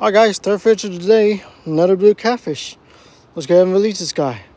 Alright guys, third fish of the day, another blue catfish. Let's go ahead and release this guy.